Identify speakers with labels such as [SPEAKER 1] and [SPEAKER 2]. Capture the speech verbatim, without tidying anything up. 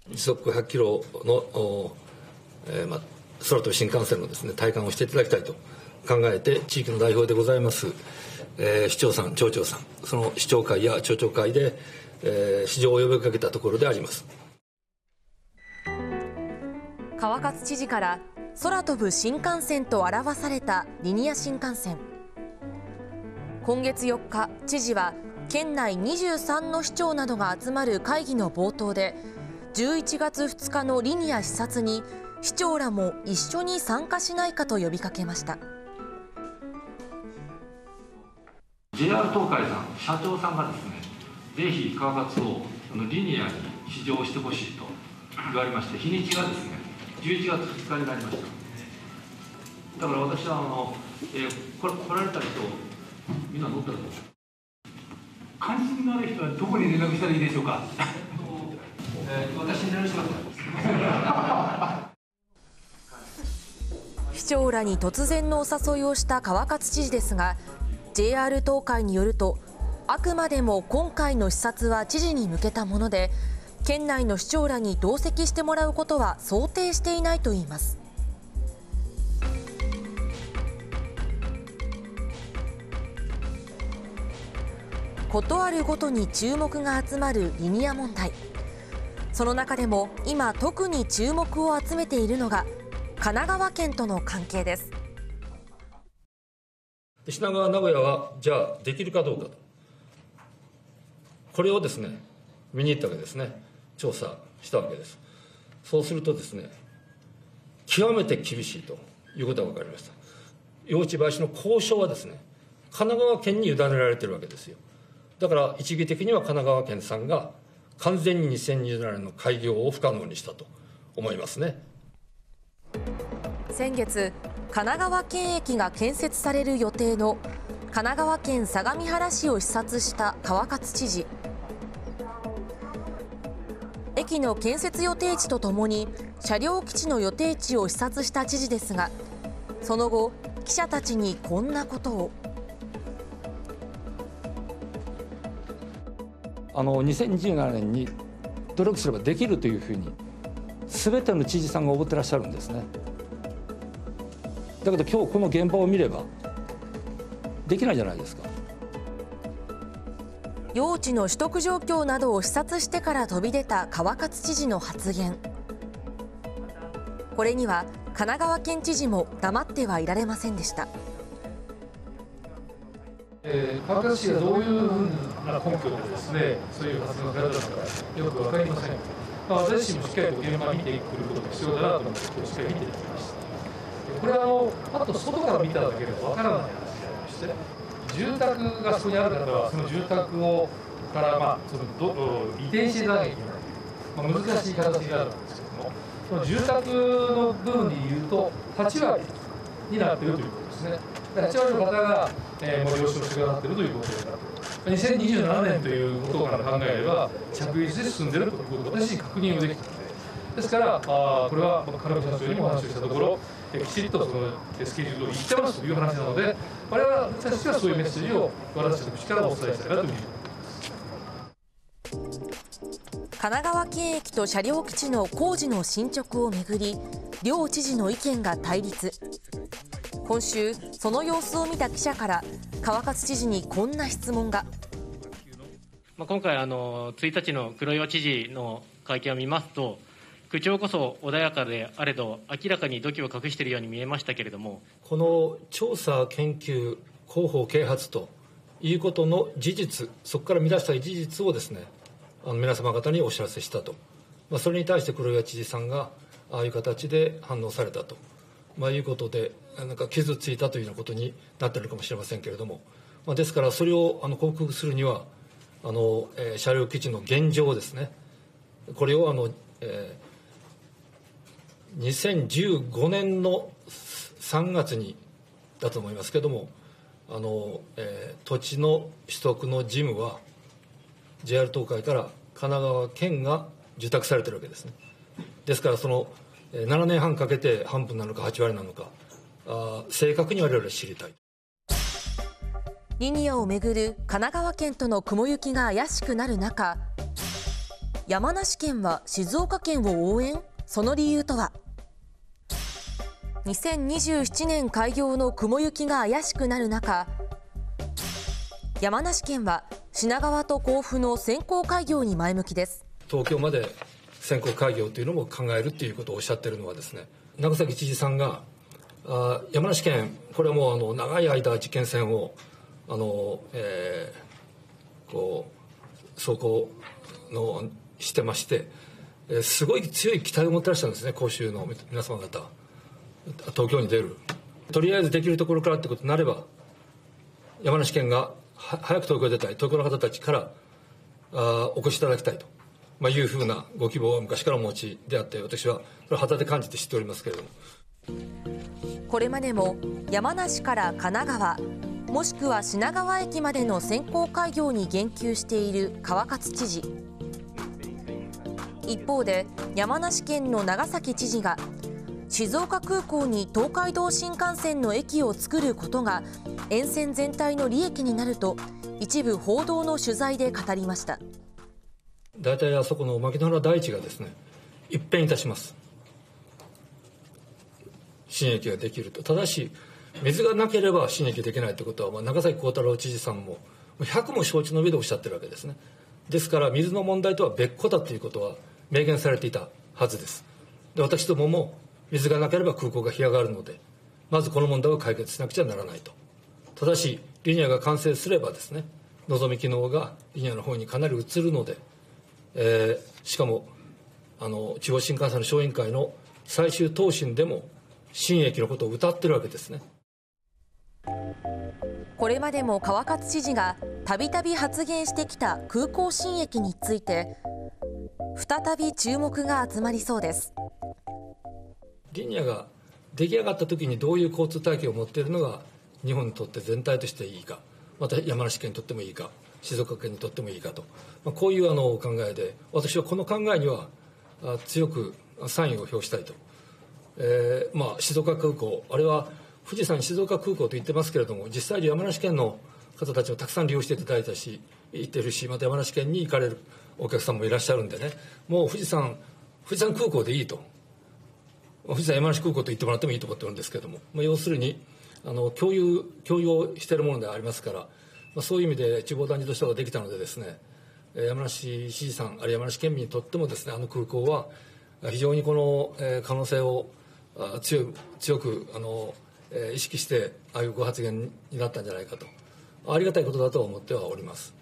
[SPEAKER 1] 時速ひゃくキロの、えーまあ、空飛ぶ新幹線のですね、体感をしていただきたいと考えて、地域の代表でございます、えー、市長さん、町長さん、その市長会や町長会で、えー、市場を呼びかけたところであります。
[SPEAKER 2] 川勝知事から空飛ぶ新幹線と表されたリニア新幹線。今月よっか、知事は県内にじゅうさんの市長などが集まる会議の冒頭で、じゅういちがつふつかのリニア視察に市長らも一緒に参加しないかと呼びかけました。
[SPEAKER 3] ジェイアール 東海さん、社長さんがですね、ぜひ川勝をリニアに試乗してほしいと言われまして、日にちがですねじゅういちがつふつかになりました。だから私はあの、えー、これ来られた人みんな乗ったらどうですか。
[SPEAKER 4] 関心のある人はどこに連絡したらいいでしょうか。
[SPEAKER 3] えー、私に連絡します。
[SPEAKER 2] 市長らに突然のお誘いをした川勝知事ですが、 ジェイアール 東海によると、あくまでも今回の視察は知事に向けたもので、県内の市長らに同席してもらうことは想定していないといいます。ことあるごとに注目が集まるリニア問題。その中でも今特に注目を集めているのが神奈川県との関係です。
[SPEAKER 1] 品川、名古屋はじゃあできるかどうかと、これをですね見に行ったわけですね。調査したわけです。そうするとですね、極めて厳しいということが分かりました。用地買収の交渉はですね、神奈川県に委ねられているわけですよ。だから一義的には神奈川県さんが完全ににせんにじゅうななねんの開業を不可能にしたと思いますね。
[SPEAKER 2] 先月、神奈川県駅が建設される予定の神奈川県相模原市を視察した川勝知事。駅の建設予定地とともに車両基地の予定地を視察した知事ですが、その後記者たちにこんなことを。
[SPEAKER 5] あのにせんにじゅうななねんに努力すればできるというふうに全ての知事さんが思ってらっしゃるんですね。だけど今日この現場を見ればできないじゃないですか。
[SPEAKER 2] 用地の取得状況などを視察してから飛び出た川勝知事の発言。これには神奈川県知事も黙ってはいられませんでした。
[SPEAKER 4] えー、川勝市がどういうふうな根拠でですね、そういう発言がされたのかよく分かりません。まあ、私自身もしっかりと現場を見てくることが必要だなと思ってしっかり見てきました。これはあのパッと外から見ただけでは分からない話でありまして、住宅がそこにある方はその住宅をからまあそのど移転していかなきゃいけない、まあ、難しい形になるんですけども、その住宅の部分でいうとはちわりになっているということですね。はちわりの方が、えー、もう了承してくださっているということになっている。にせんにじゅうななねんということから考えれば着実に進んでいるということを私確認をできたので、ですからあこれは金子社長にもお話をしたところ、きちっとそのスケジュールを言ってますという話なので、我々たちはそういうメッセージを私たちの口からお伝えしたいなというふうに思います。
[SPEAKER 2] 神奈川県駅と車両基地の工事の進捗をめぐり、両知事の意見が対立。今週、その様子を見た記者から川勝知事にこんな質問が。
[SPEAKER 6] 今回あのついたちの黒岩知事の会見を見ますと、口調こそ穏やかであれど明らかに度胸を隠しているように見えましたけれども、
[SPEAKER 1] この調査研究広報啓発ということの事実、そこから見出した事実をですね、あの皆様方にお知らせしたと、まあ、それに対して黒岩知事さんがああいう形で反応されたと、まあ、いうことでなんか傷ついたというようなことになっているかもしれませんけれども、まあ、ですからそれをあの克服するにはあの、えー、車両基地の現状ですね、これをあの、えー、にせんじゅうごねんのさんがつにだと思いますけれども、あの、えー、土地の取得の事務は ジェイアール 東海から神奈川県が受託されているわけですね。ですからそのななねんはんかけて半分なのかはちわりなのか、あ正確に我々は知りたい。
[SPEAKER 2] リニアをめぐる神奈川県との雲行きが怪しくなる中、 山梨県は静岡県を応援？その理由とは。にせんにじゅうななねん開業の雲行きが怪しくなる中、山梨県は品川と甲府の先行開業に前向きです。
[SPEAKER 1] 東京まで先行開業というのも考えるということをおっしゃっているのはですね、長崎知事さんがあ山梨県、これはもうあの長い間実験線をあの、えー、こう走行のしてまして、えー、すごい強い期待を持ってらっしゃるんですね、甲州の皆様方。東京に出る、とりあえずできるところからってことになれば、山梨県がは早く東京に出たい、東京の方たちからあお越しいただきたいと、まあ、いうふうなご希望は昔からお持ちであって、私はそれを肌で感じて知っておりますけれども。
[SPEAKER 2] これまでも山梨から神奈川、もしくは品川駅までの先行開業に言及している川勝知事。一方で山梨県の長崎知事が、静岡空港に東海道新幹線の駅を作ることが沿線全体の利益になると一部報道の取材で語りました。
[SPEAKER 1] 大体あそこの牧之原台地がですね、一変いたします。新駅ができると。ただし水がなければ新駅できないということは、まあ、長崎幸太郎知事さんもひゃくも承知の上でおっしゃってるわけですね。ですから水の問題とは別個だということは明言されていたはずです。で、私どもも水がなければ空港が干上がるので、まずこの問題を解決しなくちゃならないと。ただしリニアが完成すればですね、のぞみ機能がリニアの方にかなり移るので、えー、しかもあの地方新幹線の小委員会の最終答申でも新駅のことを謳ってるわけですね。
[SPEAKER 2] これまでも川勝知事がたびたび発言してきた空港新駅について、再び注目が集まりそうです。
[SPEAKER 1] リニアが出来上がった時にどういう交通体系を持っているのが日本にとって全体としていいか、また山梨県にとってもいいか、静岡県にとってもいいかと、まあ、こういうあの考えで、私はこの考えには強く賛意を表したいと。えーまあ、静岡空港、あれは富士山静岡空港と言ってますけれども、実際に山梨県の方たちもたくさん利用していただいたし、行ってるし、また山梨県に行かれるお客さんもいらっしゃるんでね、もう富士山富士山空港でいいと、富士山山梨空港と言ってもらってもいいと思ってるんですけれども、まあ、要するにあの共有共有をしているものでありますから、まあ、そういう意味で地方団地としてはできたのでですね、山梨市市さん、あるいは山梨県民にとってもですね、あの空港は非常にこの可能性を強強くあの意識してああいうご発言になったんじゃないかと、ありがたいことだと思ってはおります。